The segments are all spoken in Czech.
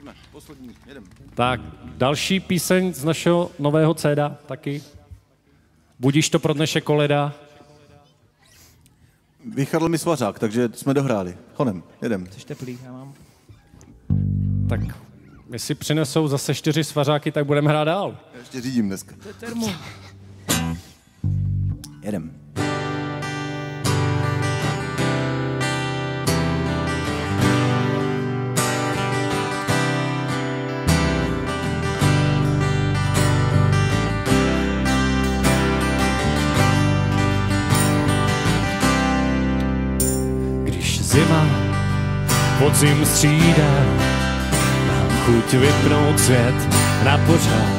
Poslední, jedem. Tak, další píseň z našeho nového CD taky. Budíš to pro dnešek koleda. Vychadl mi svařák, takže jsme dohráli. Honem, jedem. Jsi teplý, já mám. Tak, jestli přinesou zase 4 svařáky, tak budeme hrát dál. Já ještě řídím dneska. To je termo. Jedem. Zima, podzim střídá, mám chuť vypnout svět na pořád.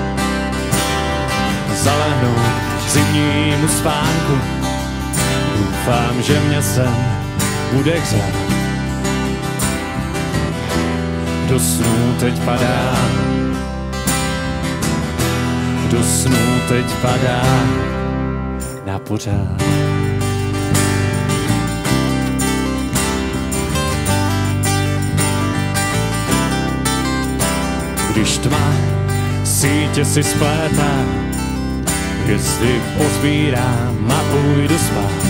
Zalehnout zimnímu spánku, doufám, že mě sen bude hřát. Do snů teď padá, do snů teď padá na pořád. Když tma sítě si splétá, jestli pozbírám a půjdu spát.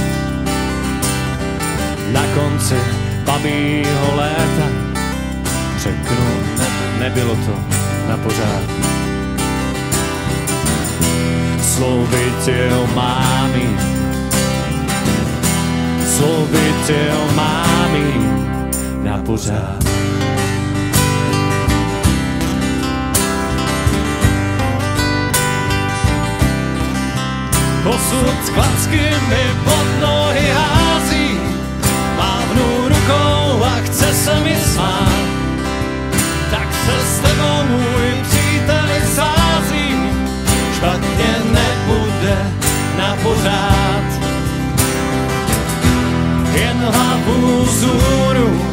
Na konci babího léta řeknu, nebylo to na pořád. Slovy těho mámy, slovy těho mámy na pořád. Osud klacky mi pod nohy hází, mávnu rukou a chce se mi smát. Tak se s tebou, můj příteli, sázím, špatně nebude na pořád. Jen hlavu vzhůru,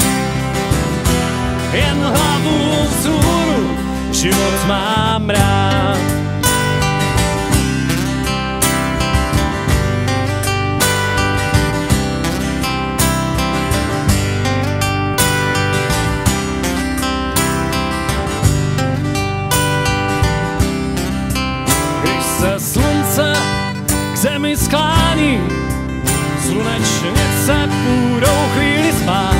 jen hlavu vzhůru, život mám rád. Slunce k zemi sklání, slunečnice půjdou chvíli spát.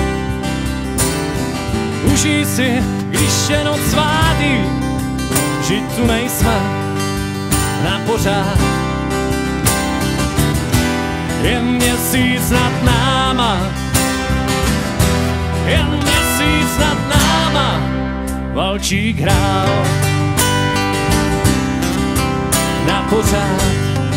Užij si, když je noc svátý, že tu nejsme na pořád. Jen měsíc nad náma, jen měsíc nad náma, valčík hrál na pořád.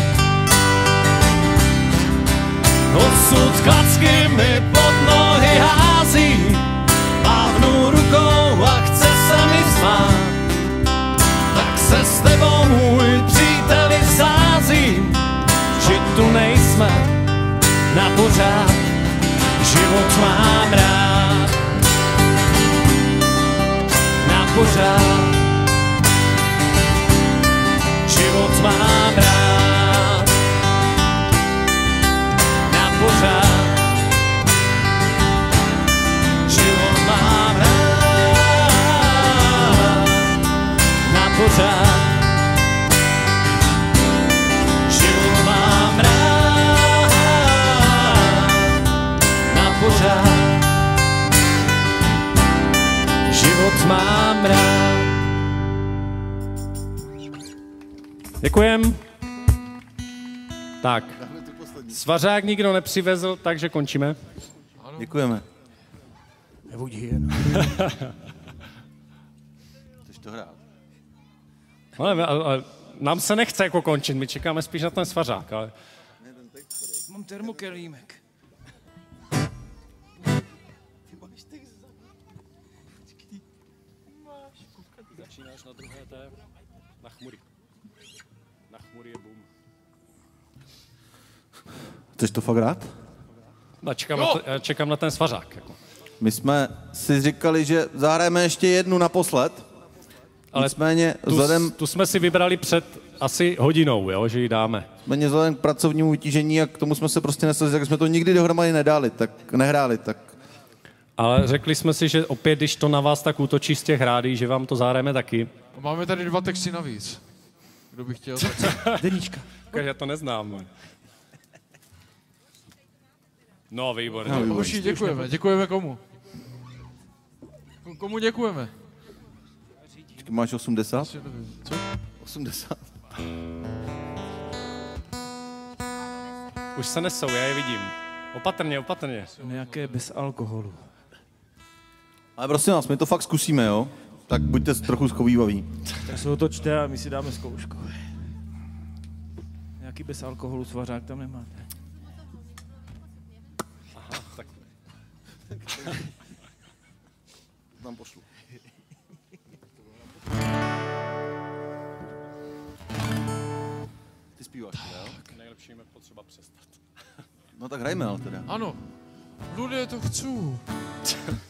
Osud klacky mi pod nohy hází, mávnu rukou a chce se mi smát. Tak se s tebou, můj příteli, sázím, že tu nejsme na pořád. Život mám rád na pořád. Život mám rád na pořád. Život mám rád na pořád. Život mám rád na pořád. Život mám rád. Děkujem. Tak, svařák nikdo nepřivezl, takže končíme. Děkujeme. Nebudí jen. Chceš to hrát? Ale nám se nechce jako končit, my čekáme spíš na ten svařák, ale... Mám termokelímek. Začínáš na druhé té, na chmury. Na chmury je boom. Chceš to fakt hrát? Já čekám na ten svařák. Jako. My jsme si říkali, že zahrajeme ještě jednu naposled. Ale nicméně tu jsme si vybrali před asi hodinou, jo, že ji dáme. Nicméně vzhledem k pracovnímu vytížení a k tomu jsme se prostě nesli, tak jsme to nikdy dohromady nehráli, tak... Ale řekli jsme si, že opět, když to na vás tak útočí z těch rádí, že vám to zahrajeme taky. Máme tady 2 texty navíc. Kdo by chtěl? Deníčka. Já to neznám. No, výborně. Hoši, děkujeme. Děkujeme komu? Komu děkujeme? Máš 80? Co? 80. Už se nesou, já je vidím. Opatrně, opatrně. Nějaké bez alkoholu. Ale prosím vás, my to fakt zkusíme, jo? Tak buďte trochu schovývaví. Tak se otočte a my si dáme zkoušku. Nějaký bez alkoholu svařák tam nemáte. Aha, tak. Tam pošlu. Ty zpíváš, jo? Nejlepší je potřeba přestat. No tak hrajme ale teda. Ano. Ludé, to chci.